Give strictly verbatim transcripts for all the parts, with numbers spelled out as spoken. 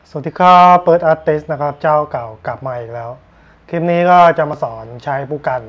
สวัสดีครับเปิดอาร์ติสนะครับเจ้าเก่ากลับมาอีกแล้วคลิปนี้ก็จะมาสอนใช้ผู้กัน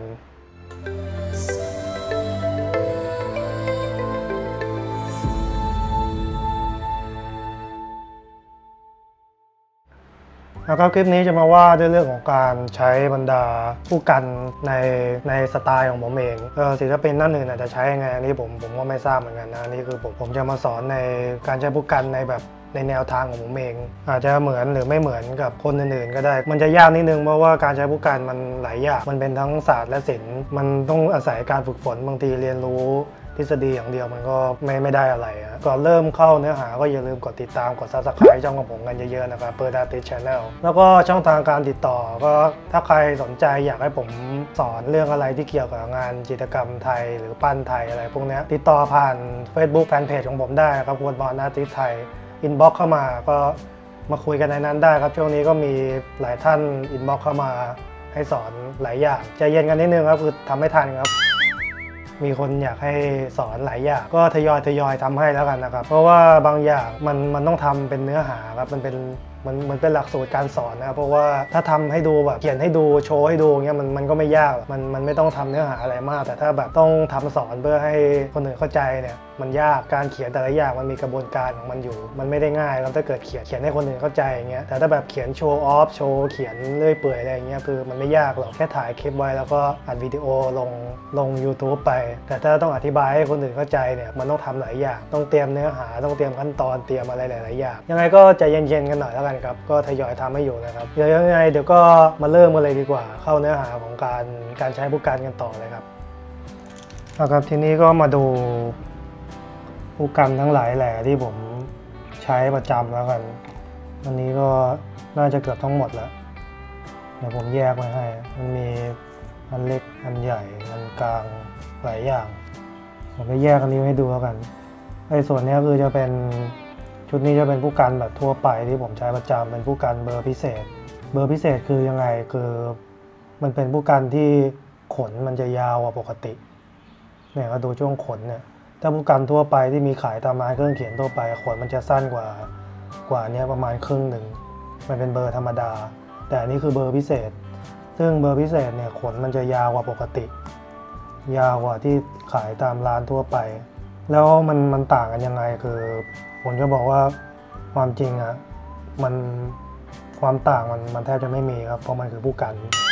แล้วก็คลิปนี้จะมาว่าด้วยเรื่องของการใช้บรรดาผู้กันในในสไตล์ของผมเองเออศิลปินท่านอื่นอาจจะใช้ยังไงอันนี้ผมผมก็ไม่ทราบเหมือนกันนะนี่คือผมผมจะมาสอนในการใช้ผู้กันในแบบในแนวทางของผมเองอาจจะเหมือนหรือไม่เหมือนกับคนอื่นๆก็ได้มันจะยากนิดนึงเพราะว่าการใช้ผู้กันมันหลายอย่างมันเป็นทั้งศาสตร์และศิลป์มันต้องอาศัยการฝึกฝนบางทีเรียนรู้ทฤษฎีอย่างเดียวมันก็ไม่ไม่ได้อะไรอะก่อนเริ่มเข้าเนื้อหาก็อย่าลืมกดติดตามกด ซับสไครบ์ ช่องของผมกันเยอะๆนะครับเปิดอาร์ติส Channel แล้วก็ช่องทางการติดต่อก็ถ้าใครสนใจอยากให้ผมสอนเรื่องอะไรที่เกี่ยวกับงานจิตรกรรมไทยหรือปั้นไทยอะไรพวกนี้ติดต่อผ่าน Facebook Fanpage ของผมได้ครับคุณบอลอาร์ติสไทยอินบ็อกเข้ามาก็มาคุยกันในนั้นได้ครับช่วงนี้ก็มีหลายท่านอินบ็อกเข้ามาให้สอนหลายอย่างใจเย็นกันนิดนึงครับคือทำไม่ทันครับมีคนอยากให้สอนหลายอย่างก็ทยอยทยอยทำให้แล้วกันนะครับเพราะว่าบางอย่างมันมันต้องทำเป็นเนื้อหาครับมันเป็นมันมันเป็นหลักสูตรการสอนนะครับเพราะว่าถ้าทำให้ดูแบบเขียนให้ดูโชว์ให้ดูเงี้ยมันมันก็ไม่ยากมันมันไม่ต้องทำเนื้อหาอะไรมากแต่ถ้าแบบต้องทำสอนเพื่อให้คนอื่นเข้าใจเนี่ยมันยากการเขียนแต่ละอย่างมันมีกระบวนการของมันอยู่มันไม่ได้ง่ายแล้วถ้าเกิดเขียนเขียนให้คนอื่นเข้าใจอย่างเงี้ยแต่ถ้าแบบเขียนโชว์ออฟโชว์เขียนเรื่อยเปื่อยอะไรอย่างเงี้ยคือมันไม่ยากหรอกแค่ถ่ายคลิปไว้แล้วก็อัดวิดีโอลงลง ยูทูบ ไปแต่ถ้าต้องอธิบายให้คนอื่นเข้าใจเนี่ยมันต้องทำหลายอย่างต้องเตรียมเนื้อหาต้องเตรียมขั้นตอนเตรียมอะไรหลายๆอย่างยังไงก็ใจเย็นๆกันหน่อยแล้วกันครับก็ทยอยทำให้อยู่นะครับเดี๋ยวยังไงเดี๋ยวก็มาเริ่มกันเลยดีกว่าเข้าเนื้อหาของการการใช้ผู้กันกันต่อเลยครับเอาครับทีนี้ก็มาดูผู้กันทั้งหลายแหล่ที่ผมใช้ประจำแล้วกันอันนี้ก็น่าจะเกือบทั้งหมดแล้วเดี๋ยวผมแยกไว้ให้มันมีอันเล็กอันใหญ่อันกลางหลายอย่างผมจะแยกอันนี้ให้ดูแล้วกันไอ้ส่วนนี้คือจะเป็นชุดนี้จะเป็นผู้กันแบบทั่วไปที่ผมใช้ประจำเป็นผู้กันเบอร์พิเศษเบอร์พิเศษคือยังไงคือมันเป็นผู้กันที่ขนมันจะยาวกว่าปกติเนี่ยก็ดูช่วงขนเนี่ยถ้าผู้กันทั่วไปที่มีขายตามร้านเครื่องเขียนทั่วไปขนมันจะสั้นกว่ากว่านี้ประมาณครึ่งหนึ่งมันเป็นเบอร์ธรรมดาแต่อันนี้คือเบอร์พิเศษซึ่งเบอร์พิเศษเนี่ยขนมันจะยาวกว่าปกติยาวกว่าที่ขายตามร้านทั่วไปแล้วมันมันต่างกันยังไงคือผมจะบอกว่าความจริงอะมันความต่างมันมันแทบจะไม่มีครับเพราะมันคือผู้กัน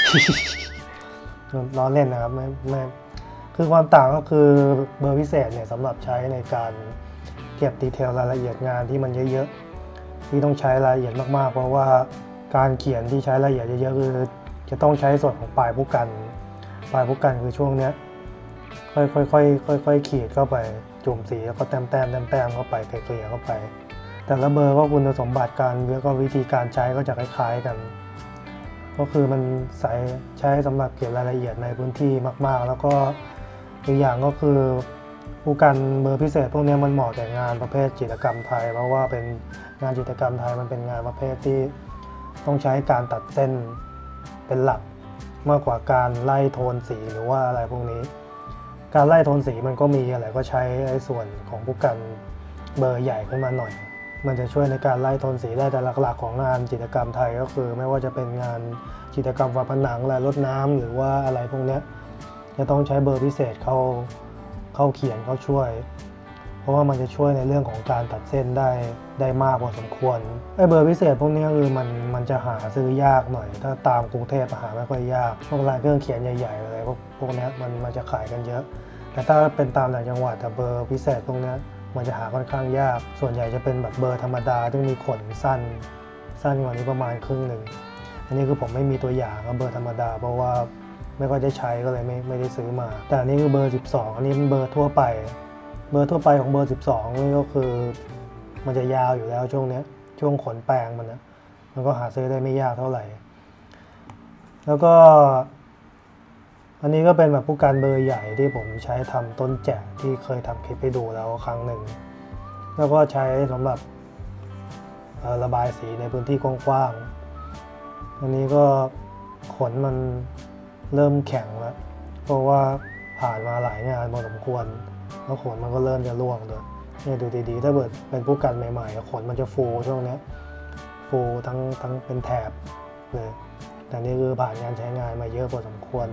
ล้อเล่นนะครับไม่ไม่คือความต่างก็คือเบอร์พิเศษเนี่ยสำหรับใช้ในการเก็บดีเทลรายละเอียดงานที่มันเยอะๆที่ต้องใช้รายละเอียดมากๆเพราะว่าการเขียนที่ใช้รายละเอียดเยอะๆคือจะต้องใช้ส่วนของปลายผู้กันปลายผู้กันคือช่วงเนี้ยค่อยๆค่อยๆค่อยๆขีดเข้าไปจุ่มสีแล้วก็แต้มแต้มแต้มแต้มเข้าไปเกลี่ยเข้าไปแต่ละเบอร์ก็คุณสมบัติการแล้วก็วิธีการใช้ก็จะคล้ายๆกันก็คือมันใช้ใช้สำหรับเก็บรายละเอียดในพื้นที่มากๆแล้วก็อีกอย่างก็คือผู้กันเบอร์พิเศษพวกนี้มันเหมาะแก่งานประเภทจิตรกรรมไทยเพราะว่าเป็นงานจิตรกรรมไทยมันเป็นงานประเภทที่ต้องใช้การตัดเส้นเป็นหลักมากกว่าการไล่โทนสีหรือว่าอะไรพวกนี้การไล่โทนสีมันก็มีอะไรก็ใช้ในส่วนของผู้กันเบอร์ใหญ่ขึ้นมาหน่อยมันจะช่วยในการไล่โทนสีได้แต่หลักๆของงานจิตรกรรมไทยก็คือไม่ว่าจะเป็นงานจิตรกรรมฝาผนังลายรดน้ำหรือว่าอะไรพวกนี้จะต้องใช้เบอร์พิเศษเข้าเข้าเขียนเข้าช่วยเพราะว่ามันจะช่วยในเรื่องของการตัดเส้นได้ได้มากพอสมควรไอ้เบอร์พิเศษพวกนี้คือมันมันจะหาซื้อยากหน่อยถ้าตามกรุงเทพหาไม่ค่อยยากพวกร้านเครื่องเขียนใหญ่ๆอะไรพวกพวกนี้มันมันจะขายกันเยอะแต่ถ้าเป็นตามต่างจังหวัดแต่เบอร์พิเศษพวกนี้มันจะหาค่อนข้างยากส่วนใหญ่จะเป็นแบบเบอร์ธรรมดาที่มีขนสั้นสั้นกว่านี้ประมาณครึ่งหนึ่งอันนี้คือผมไม่มีตัวอย่างครับเบอร์ธรรมดาเพราะว่าไม่ค่อยได้ใช้ก็เลยไม่ไม่ได้ซื้อมาแต่อันนี้คือเบอร์สิบสองอันนี้เป็นเบอร์ทั่วไปเบอร์ทั่วไปของเบอร์สิบสองนี่ก็คือมันจะยาวอยู่แล้วช่วงนี้ช่วงขนแปลงมันนะมันก็หาซื้อได้ไม่ยากเท่าไหร่แล้วก็อันนี้ก็เป็นแบบผู้กันเบอร์ใหญ่ที่ผมใช้ทำต้นแจกที่เคยทำคลิปให้ดูแล้วครั้งหนึ่งแล้วก็ใช้สำหรับระบายสีในพื้นที่กว้างๆอันนี้ก็ขนมันเริ่มแข็งแล้วเพราะว่าผ่านมาหลายงานพอสมควรแล้วขนมันก็เริ่มจะร่วงด้วยนี่ดูดีๆถ้าเกิดเป็นผู้กันใหม่ๆขนมันจะฟูช่วงนี้ฟฟูลทั้งทั้งเป็นแถบเลยแต่นี่คือผ่านการใช้งานมาเยอะพอสมควร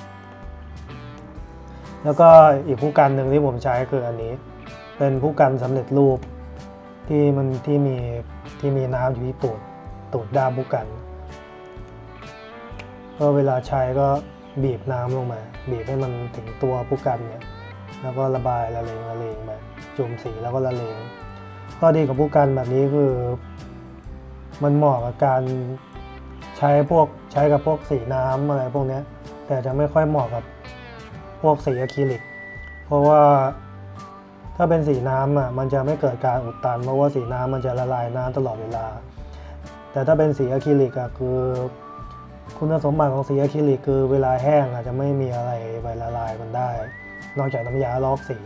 แล้วก็อีกผู้กันหนึ่งที่ผมใช้คืออันนี้เป็นผู้กันสำเร็จรูปที่มันที่มีที่มีน้ำอยู่ที่ตูดตูดด้ามผู้กันก็เวลาใช้ก็บีบน้ำลงมาบีบให้มันถึงตัวผู้กันเนี่ยแล้วก็ระบายละเลงละเลงไปจุ่มสีแล้วก็ละเลงข้อดีของผู้กันแบบนี้คือมันเหมาะกับการใช้พวกใช้กับพวกสีน้ำอะไรพวกนี้แต่จะไม่ค่อยเหมาะกับพวกสีอะคริลิกเพราะว่าถ้าเป็นสีน้ำอ่ะมันจะไม่เกิดการอุดตันเพราะว่าสีน้ำมันจะละลายน้ำตลอดเวลาแต่ถ้าเป็นสีอะคริลิกอ่ะคือคุณสมบัติของสีอะคริลิกคือเวลาแห้งอาจจะไม่มีอะไรไปละลายมันได้นอกจากน้ำยาลอกสี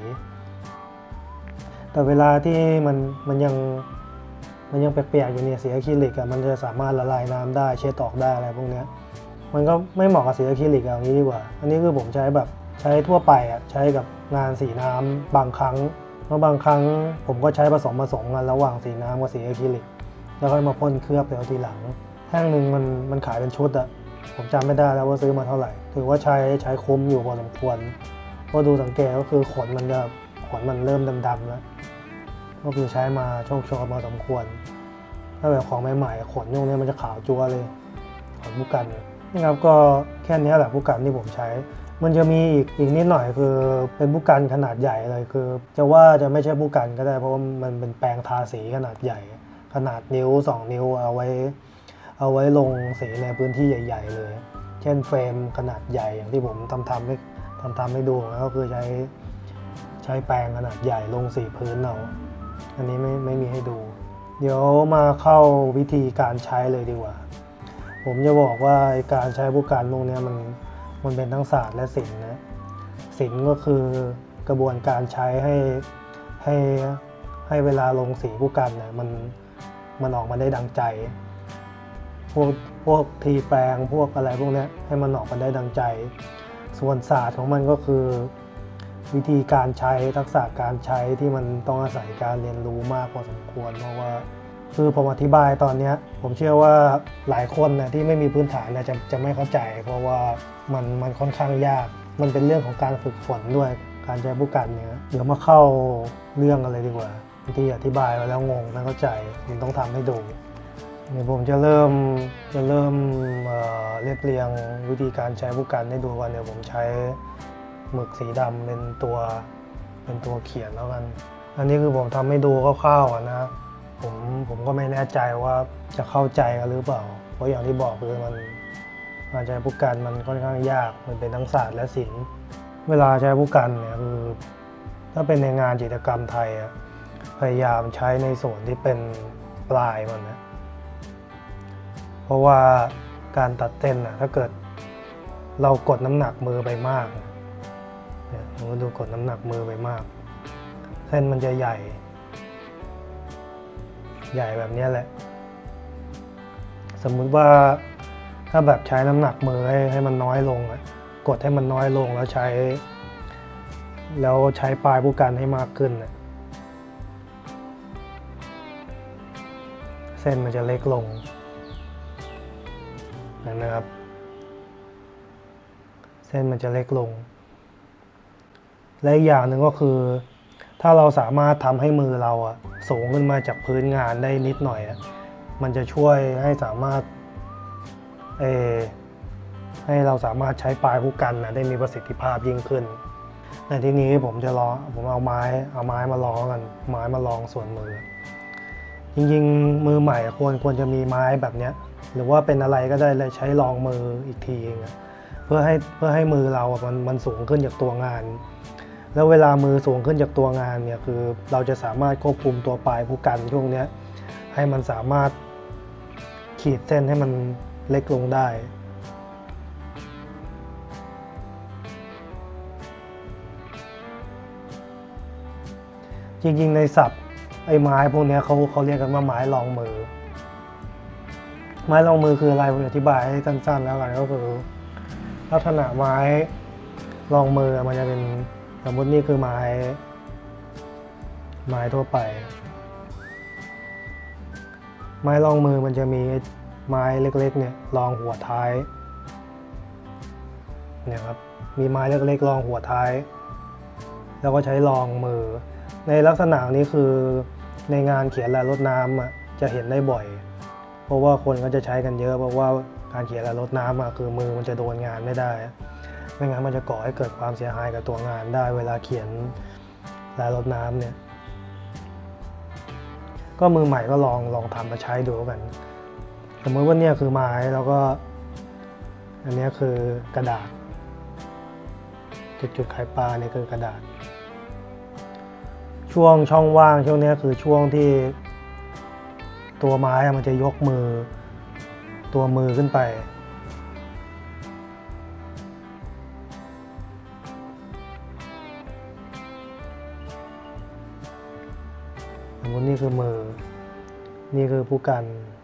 แต่เวลาที่มันมันยังมันยังเปียกๆอยู่เนี่ยสีอะคริลิกอ่ะมันจะสามารถละลายน้ำได้เช็ดออกได้อะไรพวกนี้มันก็ไม่เหมาะกับสีอะคริลิกอย่างนี้ดีกว่าอันนี้คือผมใช้แบบใช้ทั่วไปอ่ะใช้กับงานสีน้ำบางครั้งเพราะบางครั้งผมก็ใช้ผสมผสมกันระหว่างสีน้ำกับสีอะคริลิกแล้วค่อยมาพ่นเคลือบเดี๋ยวทีหลังแห้งหนึ่งมันมันขายเป็นชุดอ่ะผมจำไม่ได้แล้วว่าซื้อมาเท่าไหร่ถือว่าใช้ใช้คุ้มอยู่พอสมควรเพราะดูสังเกตก็คือขนมันจะขนมันเริ่มดำๆแล้วก็คือใช้มาโชคโชนมาสมควรถ้าแบบของใหม่ๆขนตรงนี้มันจะขาวจั๊วเลยขนผู้กันนะครับก็แค่นี้แหละผู้กันที่ผมใช้มันจะมีอีกอีกนิดหน่อยคือเป็นผู้กันขนาดใหญ่เลยคือจะว่าจะไม่ใช่ผู้กันก็ได้เพราะว่ามันเป็นแปรงทาสีขนาดใหญ่ขนาดนิ้วสองนิ้วเอาไว้เอาไว้ลงสีในพื้นที่ใหญ่ๆเลยเช่นเฟรมขนาดใหญ่อย่างที่ผมทำทำให้ทำทำให้ดูก็คือใช้ใช้แปรงขนาดใหญ่ลงสีพื้นเอาอันนี้ไม่ไม่มีให้ดูเดี๋ยวมาเข้าวิธีการใช้เลยดีกว่าผมจะบอกว่าการใช้ผู้กันพวกนี้มันมันเป็นทั้งศาสตร์และศิลป์นะศิลป์ก็คือกระบวนการใช้ให้ให้ให้เวลาลงสีผู้กันเนี่ยมันมันออกมาได้ดังใจพวกพวกทีแปรงพวกอะไรพวกนี้ให้มันออกมาได้ดังใจส่วนศาสตร์ของมันก็คือวิธีการใช้ทักษะการใช้ที่มันต้องอาศัยการเรียนรู้มากพอสมควรเพราะว่าคือผมอธิบายตอนนี้ผมเชื่อว่าหลายคนนะที่ไม่มีพื้นฐานนะจะจะไม่เข้าใจเพราะว่ามันมันค่อนข้างยากมันเป็นเรื่องของการฝึกฝนด้วยการใช้ผู้กันเนี่ยเดี๋ยวมาเข้าเรื่องอะไรดีกว่าที่อธิบายไปแล้วงงไม่เข้าใจมันต้องทำให้ดูเดี๋ยวผมจะเริ่มจะเริ่มเอ่อเรียบเรียงวิธีการใช้ผู้กันให้ดูว่าเดี๋ยวผมใช้หมึกสีดำเป็นตัวเป็นตัวเขียนแล้วกันอันนี้คือผมทำให้ดูคร่าวๆนะผมผมก็ไม่แน่ใจว่าจะเข้าใจกันหรือเปล่าเพราะอย่างที่บอกคือมันการใช้ผู้กันมันค่อนข้างยากมันเป็นทั้งศาสตร์และศิลป์เวลาใช้ผู้กันเนี่ยคือถ้าเป็นในงานจิตรกรรมไทยพยายามใช้ในส่วนที่เป็นปลายมันนะเพราะว่าการตัดเส้นนะถ้าเกิดเรากดน้ำหนักมือไปมากเนี่ยเราดูกดน้ำหนักมือไปมากเส้นมันจะใหญ่ใหญ่แบบนี้แหละสมมุติว่าถ้าแบบใช้น้ำหนักมือให้ให้มันน้อยลงกดให้มันน้อยลงแล้วใช้แล้วใช้ปลายผู้กันให้มากขึ้นเส้นมันจะเล็กลงนะครับเส้นมันจะเล็กลงและอีกอย่างหนึ่งก็คือถ้าเราสามารถทำให้มือเราอะสูงขึ้นมาจากพื้นงานได้นิดหน่อยอะมันจะช่วยให้สามารถเอให้เราสามารถใช้ปลายผู้กันนะได้มีประสิทธิภาพยิ่งขึ้นในที่นี้ผมจะลองผมเอาไม้เอาไม้มาลองกันไม้มาลองส่วนมือจริงๆมือใหม่ควรควรจะมีไม้แบบเนี้ยหรือว่าเป็นอะไรก็ได้เลยใช้ลองมืออีกทีเองเพื่อให้เพื่อให้มือเรามันมันสูงขึ้นจากตัวงานแล้วเวลามือสูงขึ้นจากตัวงานเนี่ยคือเราจะสามารถควบคุมตัวปลายผู้กันช่วงนี้ให้มันสามารถขีดเส้นให้มันเล็กลงได้จริงๆในศัพท์ไอ้ไม้พวกนี้เขาเขาเรียกกันว่าไม้รองมือไม้รองมือคืออะไรผมอธิบายให้สั้นๆแล้วกันก็คือลักษณะไม้รองมือมันจะเป็นสมมตินี่คือไม้ไม้ทั่วไปไม้รองมือมันจะมีไม้เล็กๆเนี่ยรองหัวท้ายเนี่ยครับมีไม้เล็กๆรองหัวท้ายแล้วก็ใช้รองมือในลักษณะนี้คือในงานเขียนลายรถน้ำอ่ะจะเห็นได้บ่อยเพราะว่าคนก็จะใช้กันเยอะเพราะว่าการเขียนลายรถน้ำอ่ะคือมือมันจะโดนงานไม่ได้ไม่งั้นมันจะก่อให้เกิดความเสียหายกับตัวงานได้เวลาเขียนลายรถน้ำเนี่ยก็มือใหม่ก็ลองลองทำมาใช้ดูกันสมมติว่าเนี่ยคือไม้แล้วก็อันนี้คือกระดาษจุดๆไข่ปลาเนี่ยคือกระดาษช่วงช่องว่างช่วงนี้คือช่วงที่ตัวไม้มันจะยกมือตัวมือขึ้นไปสมมตินี่คือมือนี่คือผู้กัน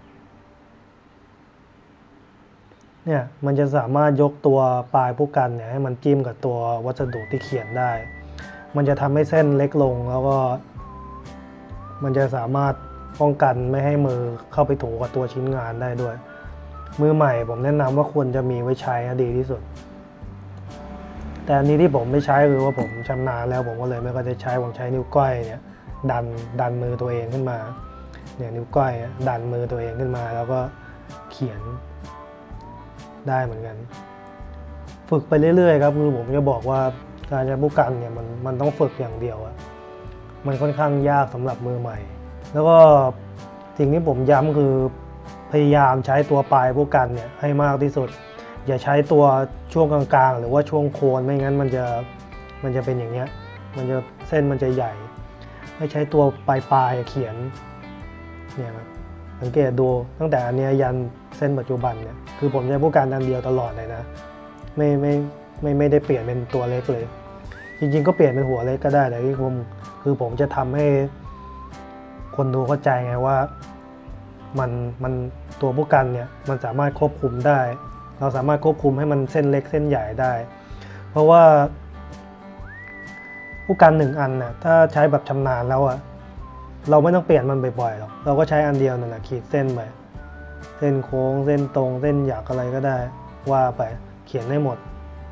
เนี่ยมันจะสามารถยกตัวปลายผู้กันเนี่ยให้มันจิ้มกับตัววัสดุที่เขียนได้มันจะทำให้เส้นเล็กลงแล้วก็มันจะสามารถป้องกันไม่ให้มือเข้าไปถูกับตัวชิ้นงานได้ด้วยมือใหม่ผมแนะนำว่าควรจะมีไว้ใช้ดีที่สุดแต่อันนี้ที่ผมไม่ใช้คือว่าผมชำนาญแล้วผมก็เลยไม่ค่อยได้ใช้ผมใช้นิ้วก้อยเนี่ยดันดันมือตัวเองขึ้นมาเนี่ยนิ้วก้อยดันมือตัวเองขึ้นมาแล้วก็เขียนได้เหมือนกันฝึกไปเรื่อยๆครับคือผมจะบอกว่าการใช้ผู้กันเนี่ยมันมันต้องฝึกอย่างเดียวอะมันค่อนข้างยากสำหรับมือใหม่แล้วก็สิ่งที่ผมย้ำคือพยายามใช้ตัวปลายผู้กันเนี่ยให้มากที่สุดอย่าใช้ตัวช่วงกลางๆหรือว่าช่วงโคนไม่งั้นมันจะมันจะเป็นอย่างเงี้ยมันจะเส้นมันจะใหญ่ให้ใช้ตัวปลายๆเขียนเนี่ยครับสังเกตดูตั้งแต่อันนี้ยันเส้นปัจจุบันเนี่ยคือผมใช้ผู้กันอันเดียวตลอดเลยนะไม่ไม่ไม่ไม่ได้เปลี่ยนเป็นตัวเล็กเลยจริงๆก็เปลี่ยนเป็นหัวเล็กก็ได้แต่ที่ผมคือผมจะทำให้คนดูเข้าใจไงว่ามันมันตัวผู้กันเนี่ยมันสามารถควบคุมได้เราสามารถควบคุมให้มันเส้นเล็กเส้นใหญ่ได้เพราะว่าผู้กันหนึ่งอันน่ะถ้าใช้แบบชำนาญแล้วอะเราไม่ต้องเปลี่ยนมันบ่อยๆหรอกเราก็ใช้อันเดียวนั่นแหละขีดเส้นไปเส้นโค้งเส้นตรงเส้นหยักอะไรก็ได้ว่าไปเขียนได้หมด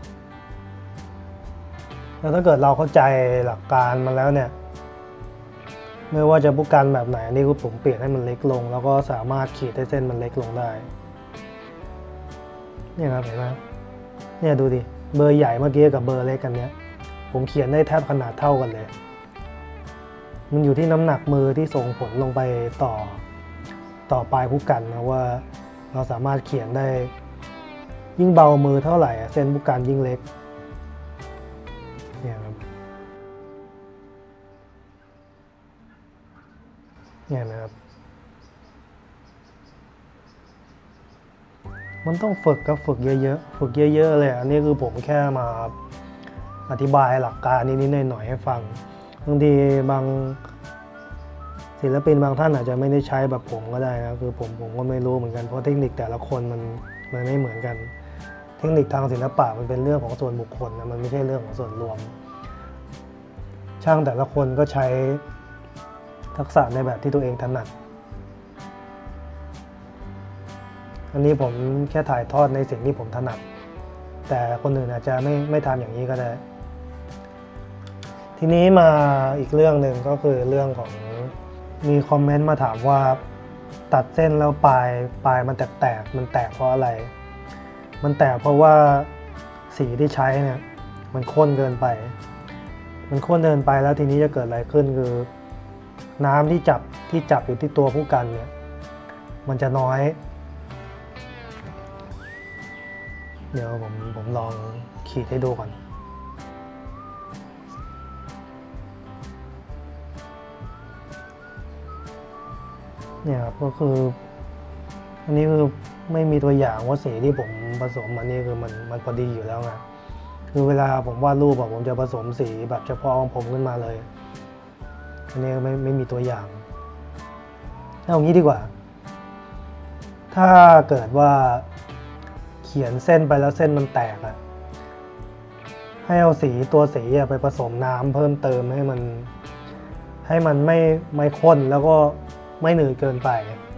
แล้วถ้าเกิดเราเข้าใจหลักการมาแล้วเนี่ยไม่ว่าจะผู้กันแบบไหนนี่คือผมเปลี่ยนให้มันเล็กลงแล้วก็สามารถขีดให้เส้นมันเล็กลงได้เนี่ยครับเห็นไหมเนี่ยดูดิเบอร์ใหญ่เมื่อกี้กับเบอร์เล็กกันเนี้ยผมเขียนได้แทบขนาดเท่ากันเลยมันอยู่ที่น้ำหนักมือที่ส่งผลลงไปต่อต่อปลายผู้กันนะว่าเราสามารถเขียนได้ยิ่งเบามือเท่าไหร่เส้นผู้กันยิ่งเล็กเนี่ยครับเนี่ยนะครับมันต้องฝึกกับฝึกเยอะๆฝึกเยอะๆเลยอันนี้คือผมแค่มาอธิบายหลักการนิดๆหน่อยๆให้ฟังบางทีบางศิลปินบางท่านอาจจะไม่ได้ใช้แบบผมก็ได้นะคือผมผมก็ไม่รู้เหมือนกันเพราะเทคนิคแต่ละคนมันมันไม่เหมือนกันเทคนิคทางศิลปะมันเป็นเรื่องของส่วนบุคคลนะมันไม่ใช่เรื่องของส่วนรวมช่างแต่ละคนก็ใช้ทักษะในแบบที่ตัวเองถนัดอันนี้ผมแค่ถ่ายทอดในสิ่งที่ผมถนัดแต่คนอื่นอาจจะไม่ไม่ทำอย่างนี้ก็ได้ทีนี้มาอีกเรื่องหนึ่งก็คือเรื่องของมีคอมเมนต์มาถามว่าตัดเส้นแล้วปลายปลายมันแตกๆมันแตกเพราะอะไรมันแตกเพราะว่าสีที่ใช้เนี่ยมันข้นเกินไปมันข้นเกินไปแล้วทีนี้จะเกิดอะไรขึ้นคือน้ำที่จับที่จับอยู่ที่ตัวผู้กันเนี่ยมันจะน้อยเดี๋ยวผมผมลองขีดให้ดูก่อนเนี่ยครับก็คืออันนี้คือไม่มีตัวอย่างว่าสีที่ผมผสมอันนี้คือมันมันพอดีอยู่แล้วไงคือเวลาผมวาดรูปแบบผมจะผสมสีแบบเฉพาะของผมขึ้นมาเลยอันนี้ไม่ไม่มีตัวอย่างเอางี้ดีกว่าถ้าเกิดว่าเขียนเส้นไปแล้วเส้นมันแตกอะให้เอาสีตัวสีไปผสมน้ำเพิ่มเติมให้มันให้มันไม่ไม่ข้นแล้วก็ไม่หนืดเกินไป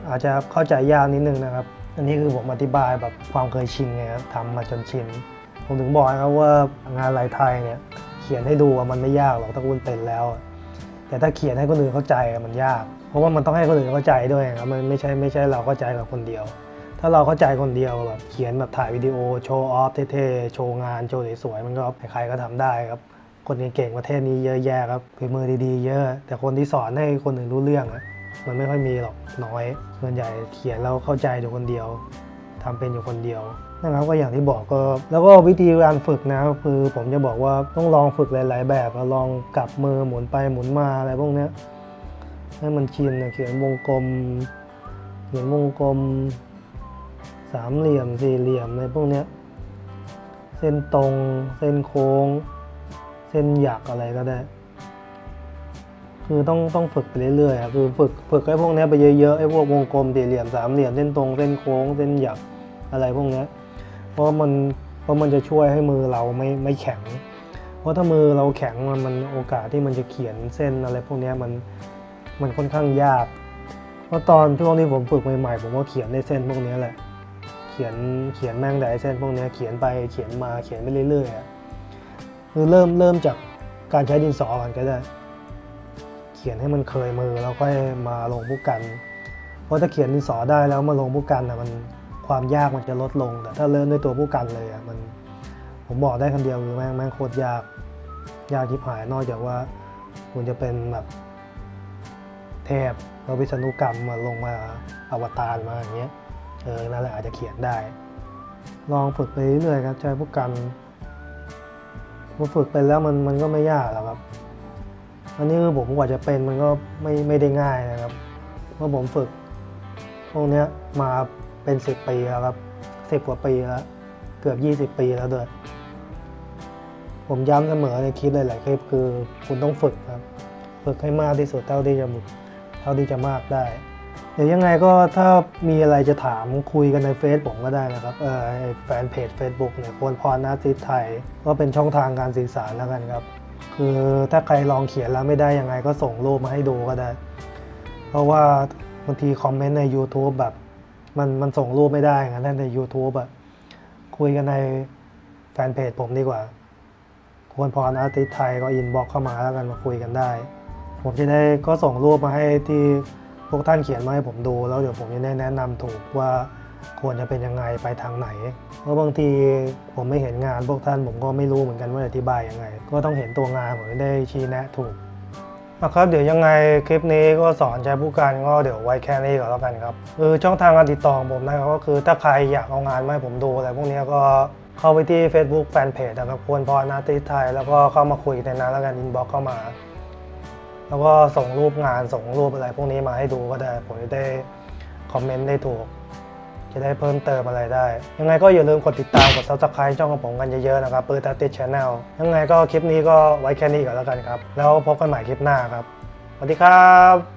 อาจจะเข้าใจยากนิดนึงนะครับอันนี้คือผมอธิบายแบบความเคยชินไงครับทำมาจนชินผมถึงบอกครับว่างานลายไทยเนี่ยเขียนให้ดูมันไม่ยากหรอกถ้าคุณเป็นแล้วแต่ถ้าเขียนให้คนอื่นเข้าใจมันยากเพราะว่ามันต้องให้คนอื่นเข้าใจด้วยครับมันไม่ใช่ไม่ใช่เราเข้าใจกับคนเดียวถ้าเราเข้าใจคนเดียวแบบเขียนแบบถ่ายวิดีโอโชว์ออฟเท่ๆโชว์งานโชว์สวยๆมันก็ใครๆก็ทำได้ครับคนเก่งๆประเทศนี้เยอะแยะครับฝีมือดีๆเยอะแต่คนที่สอนให้คนอื่นรู้เรื่องมันไม่ค่อยมีหรอกน้อยส่วนใหญ่เขียนแล้วเข้าใจอยู่คนเดียวทำเป็นอยู่คนเดียวนะครับก็อย่างที่บอกก็แล้วก็วิธีการฝึกนะคือผมจะบอกว่าต้องลองฝึกหลายๆแบบลองกลับมือหมุนไปหมุนมาอะไรพวกนี้ให้มันชินเขียนวงกลมเขียนวงกลมสามเหลี่ยมสี่เหลี่ยมอะไรพวกนี้เส้นตรงเส้นโค้งเส้นหยักอะไรก็ได้คือต้องต้องฝึกไปเรื่อยๆคือฝึกฝึกไอ้พวกนี้ไปเยอะๆไอ้พวกวงกลมสี่เหลี่ยมสามเหลี่ยมเส้นตรงเส้นโค้งเส้นหยักอะไรพวกนี้เพราะมันเพราะมันจะช่วยให้มือเราไม่ไม่แข็งเพราะถ้ามือเราแข็งมันมันโอกาสที่มันจะเขียนเส้นอะไรพวกนี้มันมันค่อนข้างยากเพราะตอนช่วงที่ผมฝึกใหม่ๆผมก็เขียนในเส้นพวกนี้แหละเขียนเขียนแม่งแต่เส้นพวกนี้เขียนไปเขียนมาเขียนไปเรื่อยๆคือเริ่มเริ่มจากการใช้ดินสอก่อนก็ได้เขียนให้มันเคยมือแล้วก็มาลงผู้กันเพราะถ้าเขียนดินสอได้แล้วมาลงผู้กันอ่ะมันความยากมันจะลดลงแต่ถ้าเริ่มด้วยตัวผู้กันเลยอ่ะมันผมบอกได้คำเดียวคือแม่งแม่งโคตรยากยากทิพหายนอกจากว่าคุณจะเป็นแบบเทพแล้ววิษณุกรรมมาลงมาอวตารมาอย่างเงี้ยเออนั่นแหละอาจจะเขียนได้ลองฝึกไปเรื่อยๆครับใช้ผู้กันพอฝึกไปแล้วมันมันก็ไม่ยากหรอกครับอันนี้คือผมกว่าจะเป็นมันก็ไม่ไม่ได้ง่ายนะครับเพราะผมฝึกพวกนี้มาเป็นสิบปีแล้วครับสิบกว่าปีแล้วเกือบยี่สิบปีแล้วด้วยผมย้ำเสมอในคลิปหลายๆคลิปคือคุณต้องฝึกครับฝึกให้มากที่สุดเท่าที่จะเท่าที่จะมากได้เดี๋ยวยังไงก็ถ้ามีอะไรจะถามคุยกันในเฟซผมก็ได้นะครับเออแฟนเพจ Facebook เนี่ยควรพรอาร์ติสต์ไทยก็เป็นช่องทางการสื่อสารแล้วกันครับคือถ้าใครลองเขียนแล้วไม่ได้ยังไงก็ส่งรูปมาให้ดูก็ได้เพราะว่าบางทีคอมเมนต์ใน YouTube แบบมันมันส่งรูปไม่ได้งั้นใน YouTube แบบคุยกันในแฟนเพจผมดีกว่าควรพรอาร์ติสต์ไทยก็อินบ็อกซ์เข้ามาแล้วกันมาคุยกันได้ผมจะได้ก็ส่งรูปมาให้ที่พวกท่านเขียนมาให้ผมดูแล้วเดี๋ยวผมจะได้แนะนำถูกว่าควรจะเป็นยังไงไปทางไหนเพราะบางทีผมไม่เห็นงานพวกท่านผมก็ไม่รู้เหมือนกันว่าอธิบายยังไงก็ต้องเห็นตัวงานผมจะได้ชี้แนะถูกนะครับเดี๋ยวยังไงคลิปนี้ก็สอนใช้ผู้การก็เดี๋ยวไว้แค่นี้ก่อนแล้วกันครับคือช่องทางการติดต่อของผมนะครับก็คือถ้าใครอยากเอางานมาให้ผมดูอะไรพวกนี้ก็เข้าไปที่ Facebook Fanpage นะครับควรพรอาร์ติสต์ไทยแล้วก็เข้ามาคุยในนั้นแล้วกันอินบ็อกซ์เข้ามาแล้วก็ส่งรูปงานส่งรูปอะไรพวกนี้มาให้ดูก็ได้ผมจะได้คอมเมนต์ได้ถูกจะได้เพิ่มเติมอะไรได้ยังไงก็อย่าลืมกดติดตามกด ซับสไครบ์ ช่องของผมกันเยอะๆนะครับปืนตาติด Channel ยังไงก็คลิปนี้ก็ไว้แค่นี้ก่อนแล้วกันครับแล้วพบกันใหม่คลิปหน้าครับสวัสดีครับ